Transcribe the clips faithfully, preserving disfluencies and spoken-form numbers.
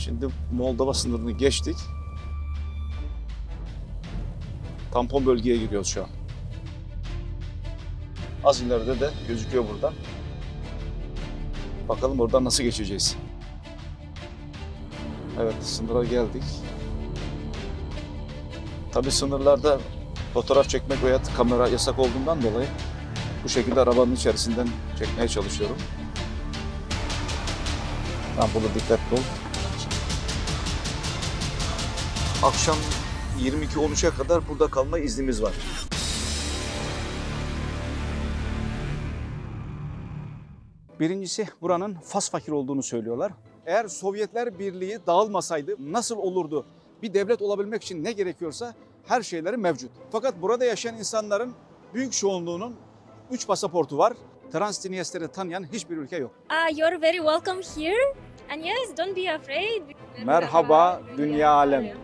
Şimdi Moldova sınırını geçtik. Tampon bölgeye giriyoruz şu an. Az ileride de gözüküyor buradan. Bakalım oradan nasıl geçeceğiz. Evet, sınıra geldik. Tabii sınırlarda fotoğraf çekmek veya kamera yasak olduğundan dolayı bu şekilde arabanın içerisinden çekmeye çalışıyorum. Ben burada dikkatli ol. Akşam yirmi iki on üçe kadar burada kalma iznimiz var. Birincisi buranın fas fakir olduğunu söylüyorlar. Eğer Sovyetler Birliği dağılmasaydı nasıl olurdu? Bir devlet olabilmek için ne gerekiyorsa her şeyleri mevcut. Fakat burada yaşayan insanların büyük çoğunluğunun üç pasaportu var. Transdniester'i tanıyan hiçbir ülke yok. Ah, you're very welcome here. And yes, don't be afraid. Merhaba dünya alem.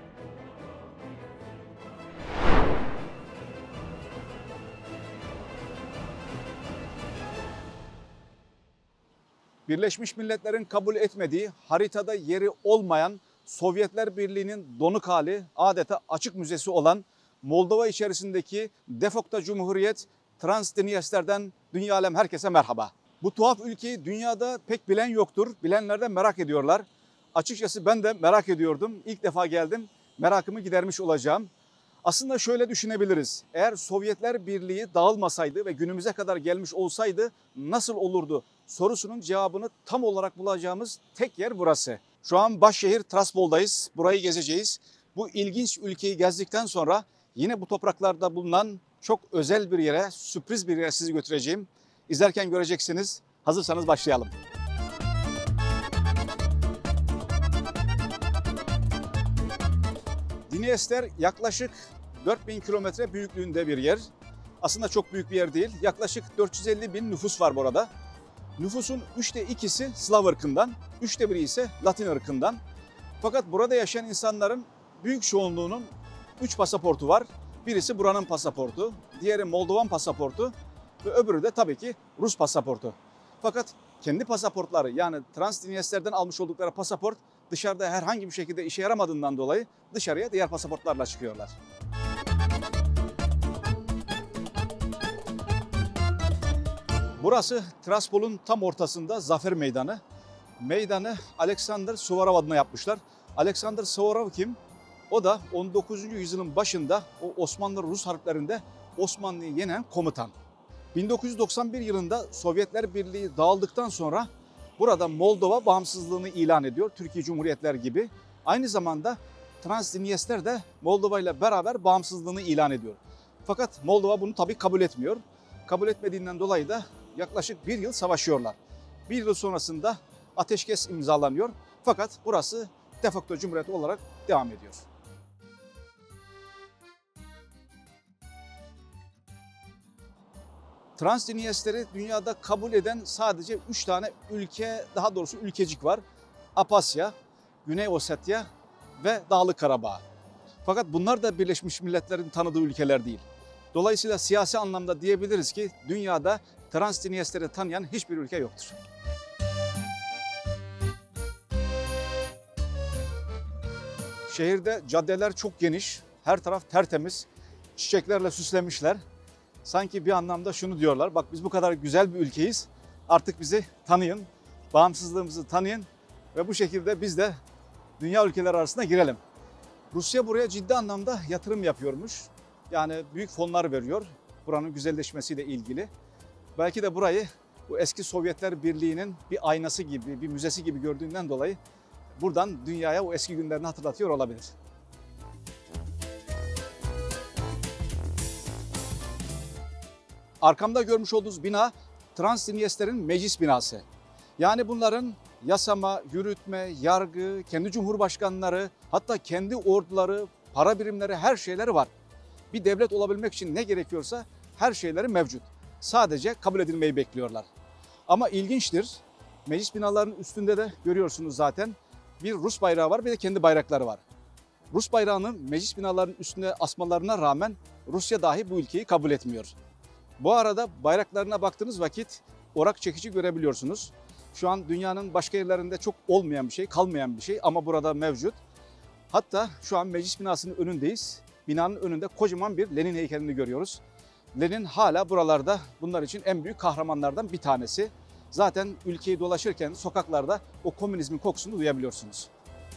Birleşmiş Milletler'in kabul etmediği, haritada yeri olmayan Sovyetler Birliği'nin donuk hali, adeta açık müzesi olan Moldova içerisindeki Defokta Cumhuriyet Transdniester'den dünya alem herkese merhaba. Bu tuhaf ülkeyi dünyada pek bilen yoktur. Bilenler de merak ediyorlar. Açıkçası ben de merak ediyordum. İlk defa geldim. Merakımı gidermiş olacağım. Aslında şöyle düşünebiliriz. Eğer Sovyetler Birliği dağılmasaydı ve günümüze kadar gelmiş olsaydı nasıl olurdu? Sorusunun cevabını tam olarak bulacağımız tek yer burası. Şu an başşehir Trabzon'dayız. Burayı gezeceğiz. Bu ilginç ülkeyi gezdikten sonra yine bu topraklarda bulunan çok özel bir yere, sürpriz bir yere sizi götüreceğim. İzlerken göreceksiniz. Hazırsanız başlayalım. Dniester yaklaşık dört bin kilometre büyüklüğünde bir yer. Aslında çok büyük bir yer değil. Yaklaşık dört yüz elli bin nüfus var burada. Nüfusun üçte ikisi Slav ırkından, üçte biri ise Latin ırkından. Fakat burada yaşayan insanların büyük çoğunluğunun üç pasaportu var. Birisi buranın pasaportu, diğeri Moldovan pasaportu ve öbürü de tabii ki Rus pasaportu. Fakat kendi pasaportları, yani Transdniester'den almış oldukları pasaport dışarıda herhangi bir şekilde işe yaramadığından dolayı dışarıya diğer pasaportlarla çıkıyorlar. Burası Tiraspol'un tam ortasında Zafer Meydanı. Meydanı Alexander Suvorov adına yapmışlar. Alexander Suvorov kim? O da on dokuzuncu yüzyılın başında o Osmanlı-Rus harplerinde Osmanlı'yı yenen komutan. bin dokuz yüz doksan bir yılında Sovyetler Birliği dağıldıktan sonra burada Moldova bağımsızlığını ilan ediyor. Türkiye Cumhuriyetler gibi. Aynı zamanda Transdniester de Moldova ile beraber bağımsızlığını ilan ediyor. Fakat Moldova bunu tabii kabul etmiyor. Kabul etmediğinden dolayı da yaklaşık bir yıl savaşıyorlar. Bir yıl sonrasında ateşkes imzalanıyor. Fakat burası de facto cumhuriyet olarak devam ediyor. Transdniester'i dünyada kabul eden sadece üç tane ülke, daha doğrusu ülkecik var. Abhasya, Güney Ossetya ve Dağlık Karabağ. Fakat bunlar da Birleşmiş Milletler'in tanıdığı ülkeler değil. Dolayısıyla siyasi anlamda diyebiliriz ki dünyada Transdniester'i tanıyan hiçbir ülke yoktur. Şehirde caddeler çok geniş, her taraf tertemiz, çiçeklerle süslemişler. Sanki bir anlamda şunu diyorlar, bak biz bu kadar güzel bir ülkeyiz, artık bizi tanıyın, bağımsızlığımızı tanıyın ve bu şekilde biz de dünya ülkeleri arasına girelim. Rusya buraya ciddi anlamda yatırım yapıyormuş. Yani büyük fonlar veriyor buranın güzelleşmesiyle ilgili. Belki de burayı bu eski Sovyetler Birliği'nin bir aynası gibi, bir müzesi gibi gördüğünden dolayı buradan dünyaya o eski günlerini hatırlatıyor olabilir. Arkamda görmüş olduğunuz bina Transdniester'in meclis binası. Yani bunların yasama, yürütme, yargı, kendi cumhurbaşkanları, hatta kendi orduları, para birimleri, her şeyleri var. Bir devlet olabilmek için ne gerekiyorsa her şeyleri mevcut. Sadece kabul edilmeyi bekliyorlar. Ama ilginçtir, meclis binalarının üstünde de görüyorsunuz zaten bir Rus bayrağı var, bir de kendi bayrakları var. Rus bayrağının meclis binalarının üstüne asmalarına rağmen Rusya dahi bu ülkeyi kabul etmiyor. Bu arada bayraklarına baktığınız vakit orak çekici görebiliyorsunuz. Şu an dünyanın başka yerlerinde çok olmayan bir şey, kalmayan bir şey ama burada mevcut. Hatta şu an meclis binasının önündeyiz. Binanın önünde kocaman bir Lenin heykelini görüyoruz. Lenin hala buralarda bunlar için en büyük kahramanlardan bir tanesi. Zaten ülkeyi dolaşırken sokaklarda o komünizmin kokusunu duyabiliyorsunuz.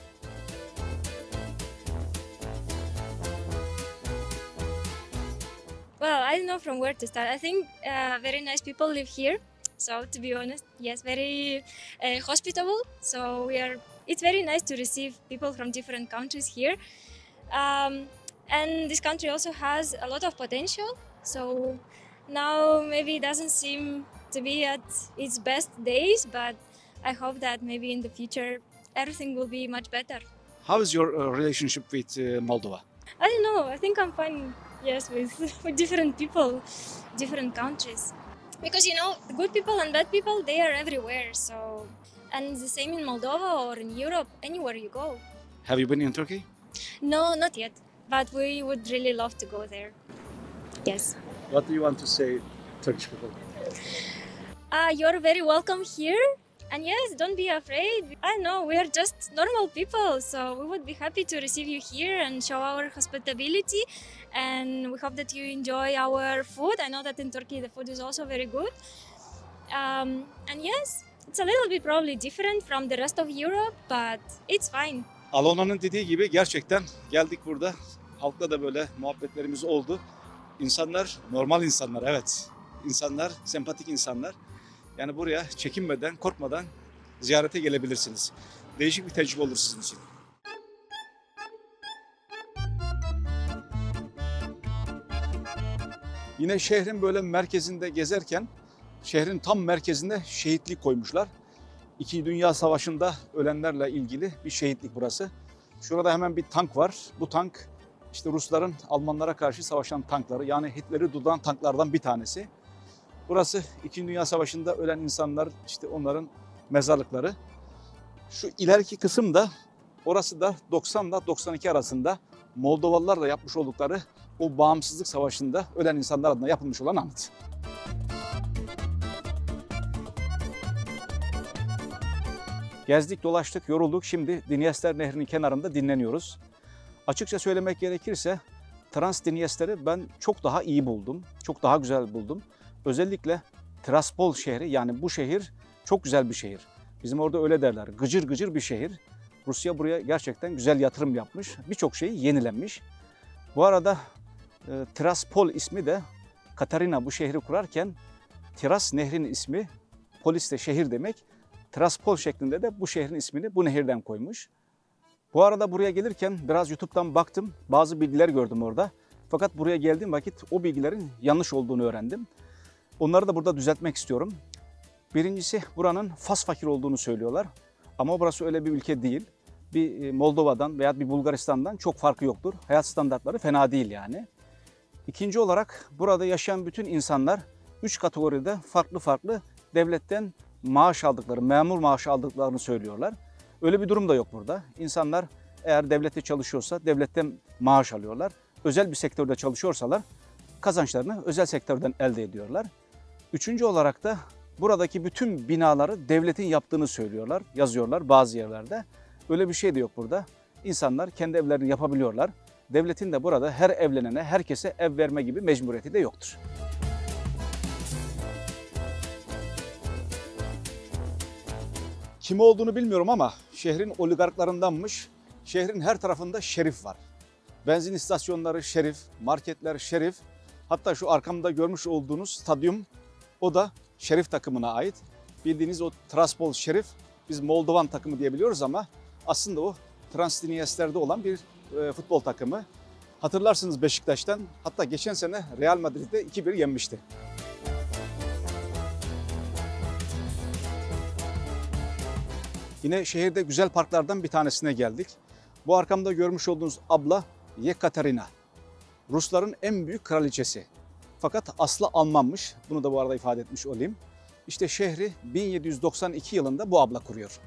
Well, I don't know from where to start. I think uh, very nice people live here. So to be honest, yes, very uh, hospitable. So we are. It's very nice to receive people from different countries here. Um, and this country also has a lot of potential. So now maybe it doesn't seem to be at its best days, but I hope that maybe in the future everything will be much better. How is your uh, relationship with uh, Moldova? I don't know. I think I'm fine. Yes, with with different people, different countries, because you know, good people and bad people, they are everywhere. So, and the same in Moldova or in Europe, anywhere you go. Have you been in Turkey? No, not yet, but we would really love to go there. Yes. What do you want to say, Turkish people? Uh, you're very welcome here. And yes, don't be afraid. I know we are just normal people, so we would be happy to receive you here and show our hospitality. And we hope that you enjoy our food. I know that in Turkey the food is also very good. Um, and yes, it's a little bit probably different from the rest of Europe, but it's fine. Alona'nın dediği gibi gerçekten geldik burada. Halkla da böyle muhabbetlerimiz oldu. İnsanlar normal insanlar, evet. İnsanlar sempatik insanlar. Yani buraya çekinmeden, korkmadan ziyarete gelebilirsiniz. Değişik bir tecrübe olur sizin için. Yine şehrin böyle merkezinde gezerken, şehrin tam merkezinde şehitlik koymuşlar. İkinci Dünya Savaşı'nda ölenlerle ilgili bir şehitlik burası. Şurada hemen bir tank var. Bu tank işte Rusların Almanlara karşı savaşan tankları, yani Hitler'i durduran tanklardan bir tanesi. Burası İkinci Dünya Savaşı'nda ölen insanlar, işte onların mezarlıkları. Şu ileriki kısım da, orası da doksan ile doksan iki arasında Moldovalılarla yapmış oldukları o bağımsızlık savaşında ölen insanlar adına yapılmış olan anıt. Gezdik, dolaştık, yorulduk. Şimdi Dniester Nehri'nin kenarında dinleniyoruz. Açıkça söylemek gerekirse Transdniester'i ben çok daha iyi buldum. Çok daha güzel buldum. Özellikle Tiraspol şehri, yani bu şehir çok güzel bir şehir. Bizim orada öyle derler. Gıcır gıcır bir şehir. Rusya buraya gerçekten güzel yatırım yapmış. Birçok şeyi yenilenmiş. Bu arada e, Tiraspol ismi de Katarina bu şehri kurarken Tiras nehrin ismi, polis de şehir demek. Tiraspol şeklinde de bu şehrin ismini bu nehirden koymuş. Bu arada buraya gelirken biraz YouTube'dan baktım. Bazı bilgiler gördüm orada. Fakat buraya geldiğim vakit o bilgilerin yanlış olduğunu öğrendim. Onları da burada düzeltmek istiyorum. Birincisi, buranın fas fakir olduğunu söylüyorlar. Ama burası öyle bir ülke değil. Bir Moldova'dan veya bir Bulgaristan'dan çok farkı yoktur. Hayat standartları fena değil yani. İkinci olarak burada yaşayan bütün insanlar üç kategoride farklı farklı devletten maaş aldıkları, memur maaşı aldıklarını söylüyorlar. Öyle bir durum da yok burada. İnsanlar eğer devlette çalışıyorsa devletten maaş alıyorlar. Özel bir sektörde çalışıyorsalar kazançlarını özel sektörden elde ediyorlar. Üçüncü olarak da buradaki bütün binaları devletin yaptığını söylüyorlar, yazıyorlar bazı yerlerde. Öyle bir şey de yok burada. İnsanlar kendi evlerini yapabiliyorlar. Devletin de burada her evlenene, herkese ev verme gibi mecburiyeti de yoktur. Kim olduğunu bilmiyorum ama şehrin oligarklarındanmış. Şehrin her tarafında şerif var. Benzin istasyonları şerif, marketler şerif. Hatta şu arkamda görmüş olduğunuz stadyum, o da şerif takımına ait. Bildiğiniz o Tiraspol şerif, biz Moldovan takımı diyebiliyoruz ama aslında o Transdniester'de olan bir e, futbol takımı. Hatırlarsınız Beşiktaş'tan, hatta geçen sene Real Madrid'de iki bir yenmişti. Yine şehirde güzel parklardan bir tanesine geldik. Bu arkamda görmüş olduğunuz abla Yekaterina. Rusların en büyük kraliçesi. Fakat aslı Almanmış. Bunu da bu arada ifade etmiş olayım. İşte şehri bin yedi yüz doksan iki yılında bu abla kuruyor.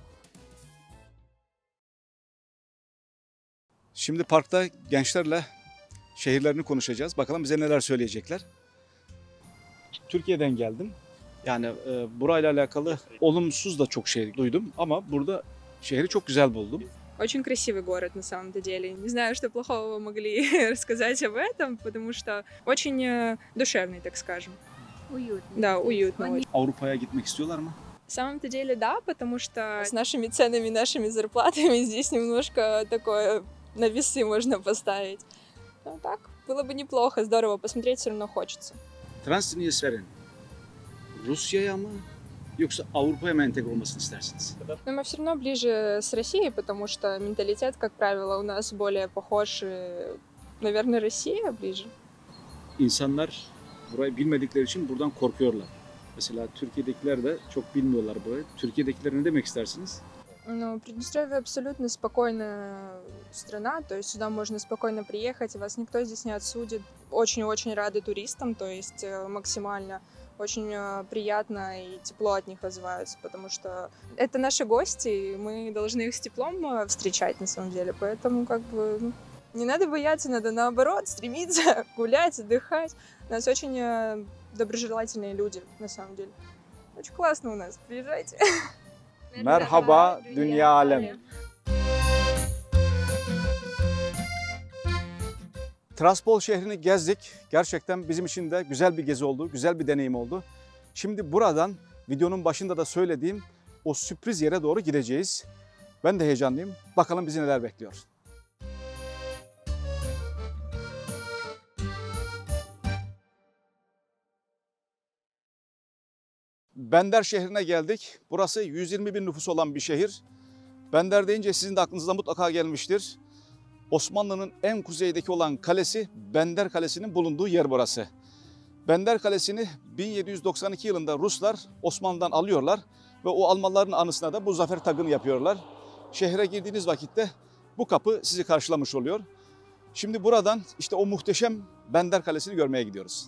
Şimdi parkta gençlerle şehirlerini konuşacağız. Bakalım bize neler söyleyecekler. Türkiye'den geldim. Yani e, burayla alakalı olumsuz da çok şey duydum ama burada şehri çok güzel buldum. Очень красивый город на самом-то деле. Не знаю, что плохого вы могли рассказать об этом, потому что очень э, душевный, так скажем. Уютно. Да, уютно. очень. Avrupa'ya gitmek istiyorlar mı? На самом-то деле, да, потому что с нашими ценами, нашими зарплатами здесь немножко такое на весы можно поставить. Ну так, было бы неплохо, здорово, посмотреть все равно хочется. Transnistриa'nın Rusya'ya mı yoksa Avrupa'ya mı entegre olmasını istersiniz? Но мы все равно ближе с Россией, потому что менталитет, как правило, у нас более похож, и, наверное, Россия ближе. İnsanlar burayı bilmedikleri için buradan korkuyorlar. Mesela Türkiye'dekiler de çok bilmiyorlar burayı. Türkiye'dekilere ne demek istersiniz? Ну, Приднестровье абсолютно спокойная страна, то есть сюда можно спокойно приехать, вас никто здесь не отсудит. Очень-очень рады туристам, то есть э, максимально очень э, приятно и тепло от них отзываются, потому что это наши гости, и мы должны их с теплом э, встречать на самом деле, поэтому как бы ну, не надо бояться, надо наоборот стремиться гулять, отдыхать. У нас очень э, доброжелательные люди на самом деле. Очень классно у нас, приезжайте. Merhaba Dünya Alem. Tiraspol şehrini gezdik. Gerçekten bizim için de güzel bir gezi oldu, güzel bir deneyim oldu. Şimdi buradan videonun başında da söylediğim o sürpriz yere doğru gideceğiz. Ben de heyecanlıyım. Bakalım bizi neler bekliyor. Bender şehrine geldik. Burası yüz yirmi bin nüfusu olan bir şehir. Bender deyince sizin de aklınıza mutlaka gelmiştir. Osmanlı'nın en kuzeydeki olan kalesi Bender Kalesi'nin bulunduğu yer burası. Bender Kalesi'ni bin yedi yüz doksan iki yılında Ruslar Osmanlı'dan alıyorlar ve o almaların anısına da bu zafer tagını yapıyorlar. Şehre girdiğiniz vakitte bu kapı sizi karşılamış oluyor. Şimdi buradan işte o muhteşem Bender Kalesi'ni görmeye gidiyoruz.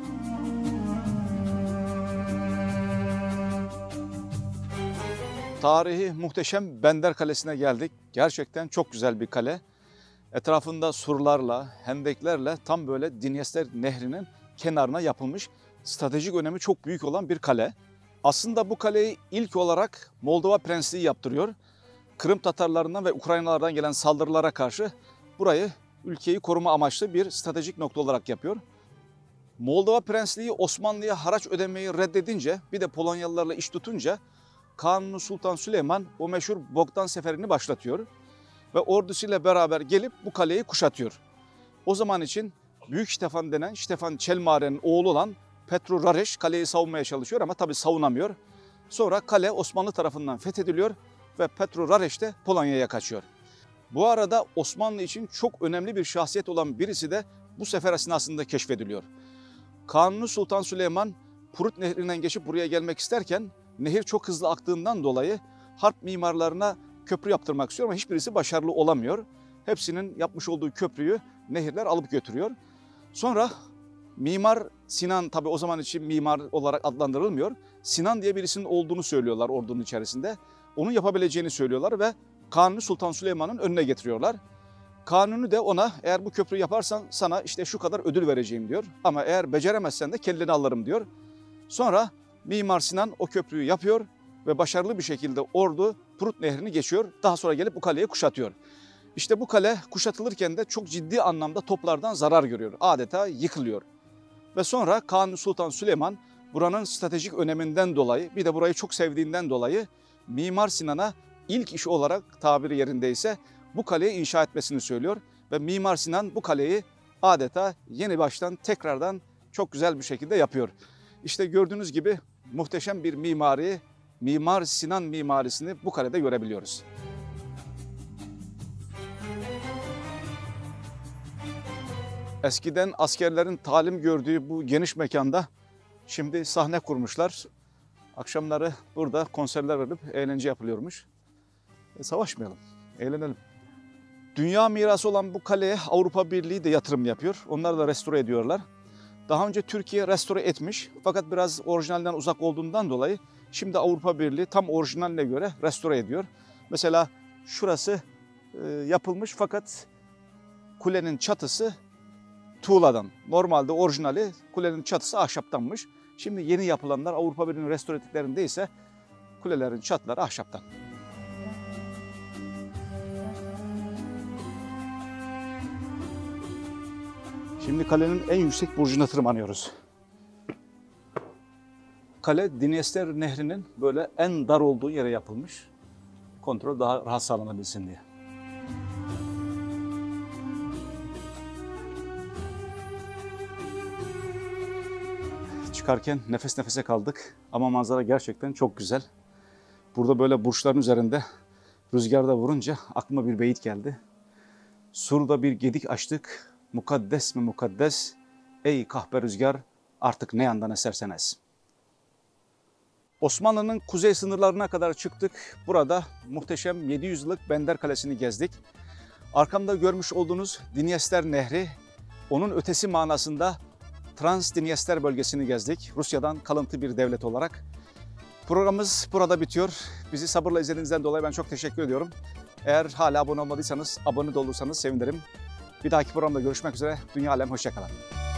Tarihi muhteşem Bender Kalesi'ne geldik. Gerçekten çok güzel bir kale. Etrafında surlarla, hendeklerle tam böyle Dinyester Nehri'nin kenarına yapılmış stratejik önemi çok büyük olan bir kale. Aslında bu kaleyi ilk olarak Moldova Prensliği yaptırıyor. Kırım Tatarlarından ve Ukraynalardan gelen saldırılara karşı burayı ülkeyi koruma amaçlı bir stratejik nokta olarak yapıyor. Moldova Prensliği Osmanlı'ya haraç ödemeyi reddedince bir de Polonyalılarla iş tutunca Kanuni Sultan Süleyman o meşhur Bogdan Seferi'ni başlatıyor ve ordusuyla beraber gelip bu kaleyi kuşatıyor. O zaman için Büyük Stefan denen Stefan Çelmare'nin oğlu olan Petru Rareș kaleyi savunmaya çalışıyor ama tabii savunamıyor. Sonra kale Osmanlı tarafından fethediliyor ve Petru Rareș de Polonya'ya kaçıyor. Bu arada Osmanlı için çok önemli bir şahsiyet olan birisi de bu sefer esnasında keşfediliyor. Kanuni Sultan Süleyman Prut Nehri'nden geçip buraya gelmek isterken nehir çok hızlı aktığından dolayı harp mimarlarına köprü yaptırmak istiyor ama hiçbirisi başarılı olamıyor. Hepsinin yapmış olduğu köprüyü nehirler alıp götürüyor. Sonra Mimar Sinan, tabii o zaman için mimar olarak adlandırılmıyor. Sinan diye birisinin olduğunu söylüyorlar ordunun içerisinde. Onun yapabileceğini söylüyorlar ve Kanuni Sultan Süleyman'ın önüne getiriyorlar. Kanuni de ona eğer bu köprüyü yaparsan sana işte şu kadar ödül vereceğim diyor. Ama eğer beceremezsen de kelleni alırım diyor. Sonra Mimar Sinan o köprüyü yapıyor ve başarılı bir şekilde ordu Prut Nehri'ni geçiyor. Daha sonra gelip bu kaleyi kuşatıyor. İşte bu kale kuşatılırken de çok ciddi anlamda toplardan zarar görüyor. Adeta yıkılıyor. Ve sonra Kanuni Sultan Süleyman buranın stratejik öneminden dolayı bir de burayı çok sevdiğinden dolayı Mimar Sinan'a ilk iş olarak tabiri yerindeyse bu kaleyi inşa etmesini söylüyor. Ve Mimar Sinan bu kaleyi adeta yeni baştan tekrardan çok güzel bir şekilde yapıyor. İşte gördüğünüz gibi muhteşem bir mimari, Mimar Sinan mimarisini bu kalede görebiliyoruz. Eskiden askerlerin talim gördüğü bu geniş mekanda şimdi sahne kurmuşlar. Akşamları burada konserler verip eğlence yapılıyormuş. E, savaşmayalım, eğlenelim. Dünya mirası olan bu kaleye Avrupa Birliği de yatırım yapıyor. Onlar da restore ediyorlar. Daha önce Türkiye restore etmiş fakat biraz orijinalden uzak olduğundan dolayı şimdi Avrupa Birliği tam orijinaline göre restore ediyor. Mesela şurası e, yapılmış fakat kulenin çatısı tuğladan. Normalde orijinali kulenin çatısı ahşaptanmış. Şimdi yeni yapılanlar Avrupa Birliği'nin restore ettiklerinde ise kulelerin çatıları ahşaptan. Şimdi kalenin en yüksek burcuna tırmanıyoruz. Kale Dniester Nehri'nin böyle en dar olduğu yere yapılmış. Kontrol daha rahat sağlanabilsin diye. Çıkarken nefes nefese kaldık ama manzara gerçekten çok güzel. Burada böyle burçların üzerinde rüzgarda vurunca aklıma bir beyit geldi. Surda bir gedik açtık, mukaddes mi mukaddes, ey kahpe rüzgar artık ne yandan esersen es. Osmanlı'nın kuzey sınırlarına kadar çıktık. Burada muhteşem yedi yüz yıllık Bender Kalesi'ni gezdik. Arkamda görmüş olduğunuz Dniester Nehri, onun ötesi manasında Trans-Dniester bölgesini gezdik. Rusya'dan kalıntı bir devlet olarak. Programımız burada bitiyor. Bizi sabırla izlediğinizden dolayı ben çok teşekkür ediyorum. Eğer hala abone olmadıysanız, abone de olursanız sevinirim. Bir dahaki programda görüşmek üzere. Dünya alem, hoşça kalın.